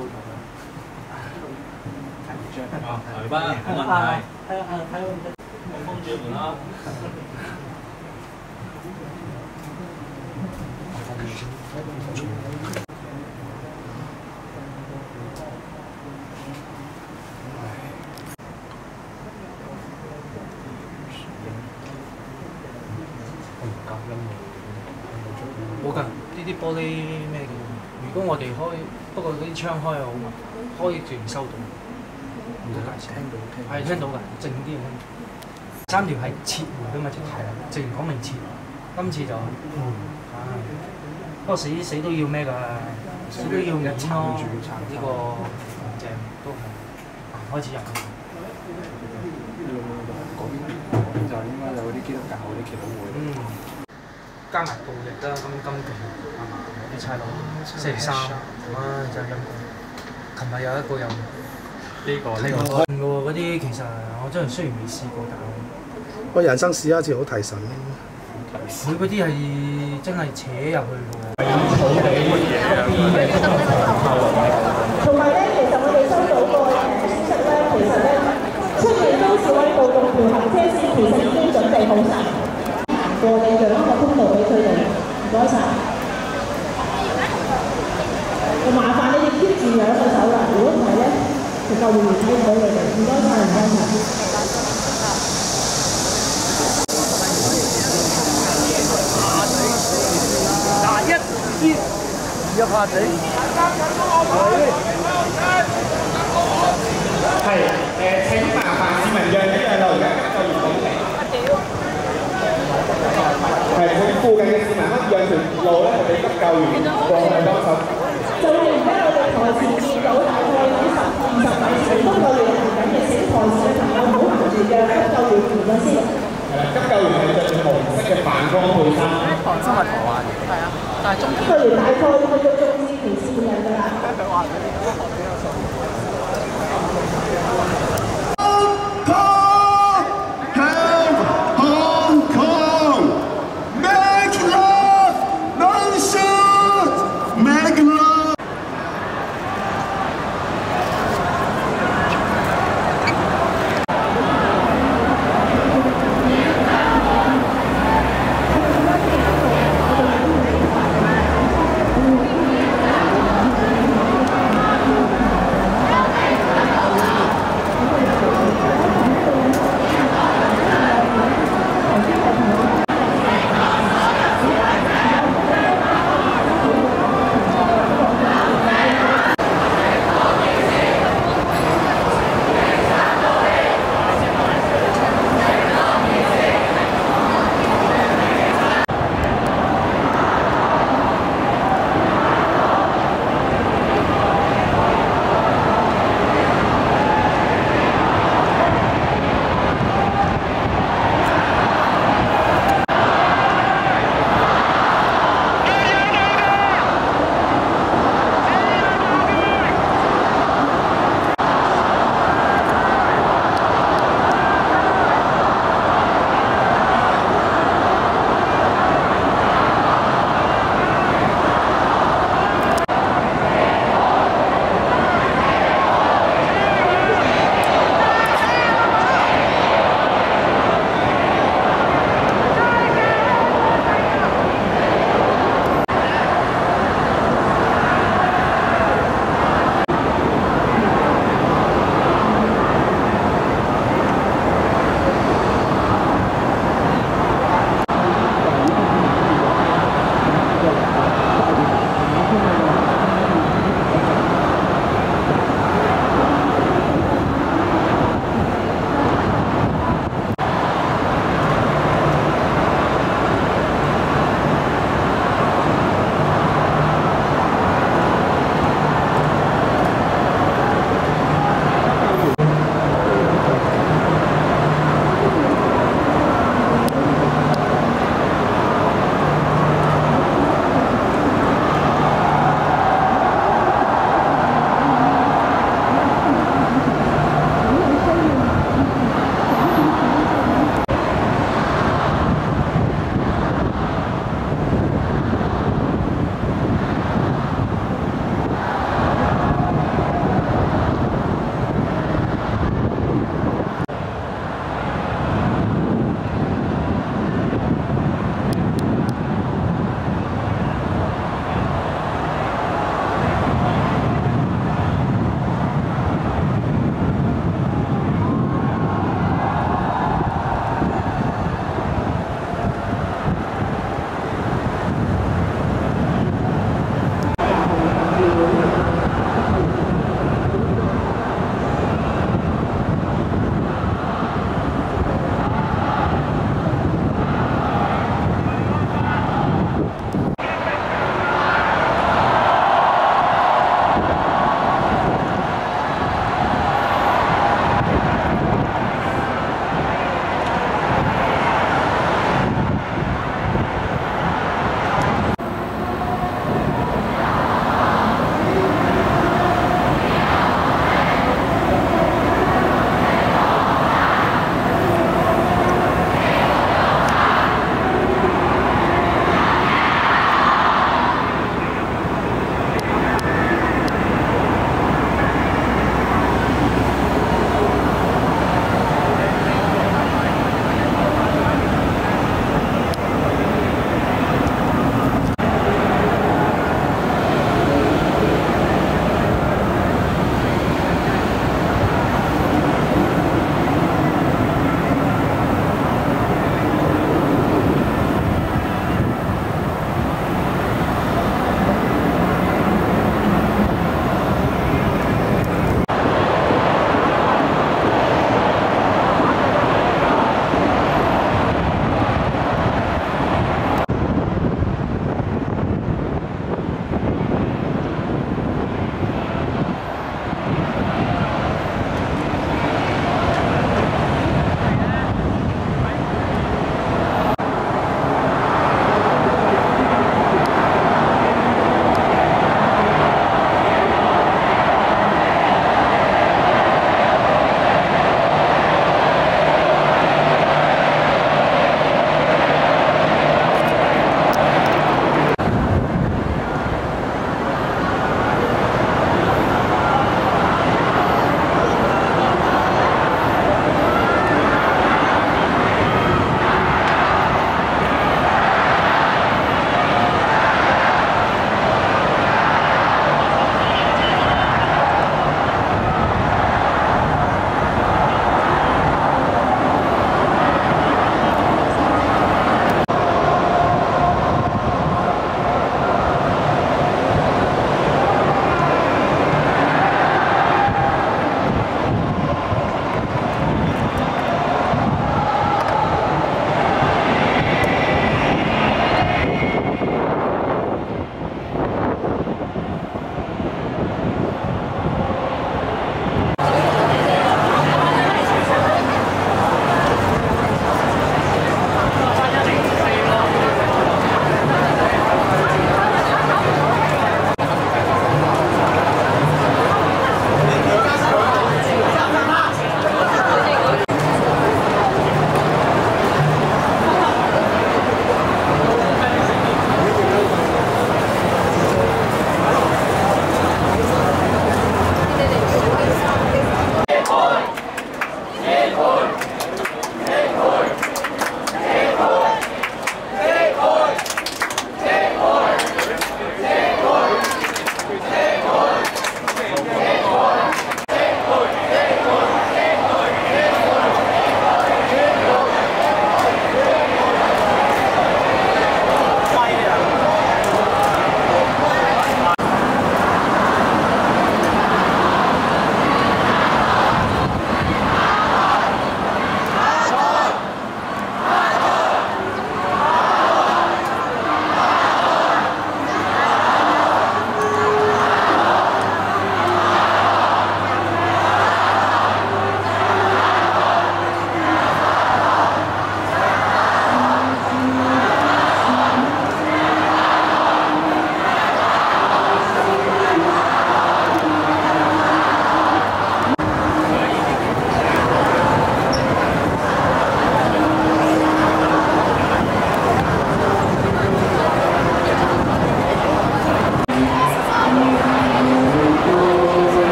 啊，嚟吧，冇問題。我封住門啦。 冇㗎，呢啲玻璃咩嘅？如果我哋開，不過嗰啲窗開又好嘛，開自然收到。唔得解釋。係聽到㗎，靜啲嘅。3條係撤回㗎嘛，係啦，直然講明撤。今次就不過死都要咩㗎？死都要面咯。呢個正都係開始入。 嗰邊就應該有啲基督教嗰啲祈禱會。 加埋暴力啦，今期啲差佬星期3，真係陰公。琴日有一個又呢個嘅喎，嗰啲其實我真係雖然未試過，但係我人生試一次好提神。 佢嗰啲係真係扯入去嘅喎。 同埋咧，其實我哋收到個消息咧，其實咧出面都示威暴動條行車線其實已經準備好晒。過你讓一個通道俾佢哋，唔該晒。就麻煩你哋 keep 住兩個手啦，如果唔係咧，就救護員睇唔到你哋。唔該晒，唔該晒。 一下子。 係請麻煩市民讓一讓路，而家急救員警嚟。係請附近嘅市民可以讓條路咧，係俾急救員過去幫手。 就係而家我哋台前見到大概喺10-20米前都有人行緊嘅，請台前嘅朋友唔好行住嘅，急救員唔該先。 係啦，急救員係着住紅色嘅反光背心。 台真係台灣嘅。係啊，但係中間。 急救員大概去到中